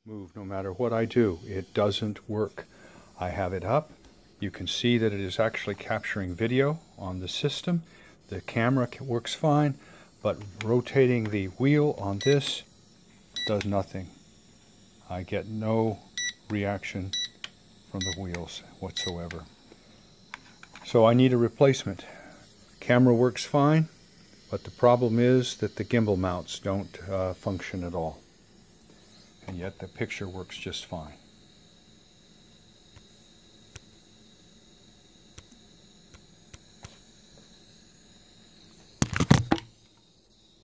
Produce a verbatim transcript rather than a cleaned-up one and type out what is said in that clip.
move no matter what I do. It doesn't work. I have it up. You can see that it is actually capturing video on the system. The camera works fine, but rotating the wheel on this does nothing. I get no reaction from the wheels whatsoever. So I need a replacement. Camera works fine, but the problem is that the gimbal mounts don't uh, function at all. And yet the picture works just fine.